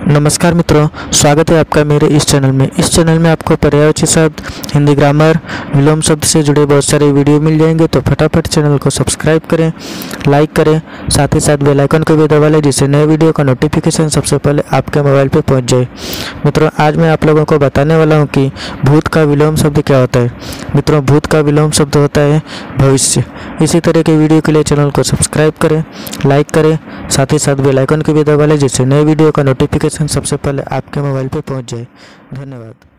नमस्कार मित्रों, स्वागत है आपका मेरे इस चैनल में। इस चैनल में आपको पर्यायवाची शब्द, हिंदी ग्रामर, विलोम शब्द से जुड़े बहुत सारे वीडियो मिल जाएंगे। तो फटाफट चैनल को सब्सक्राइब करें, लाइक करें, साथ ही साथ बेल आइकन को भी दबा लें, जिससे नए वीडियो का नोटिफिकेशन सबसे पहले आपके मोबाइल पर पहुँच जाए। मित्रों, आज मैं आप लोगों को बताने वाला हूँ कि भूत का विलोम शब्द क्या होता है। मित्रों, भूत का विलोम शब्द होता है भविष्य। इसी तरह के वीडियो के लिए चैनल को सब्सक्राइब करें, लाइक करें, साथ ही साथ बेल आइकन को भी दबा लें, जिससे नए वीडियो का नोटिफिकेशन सबसे पहले आपके मोबाइल पर पहुंच जाए। धन्यवाद।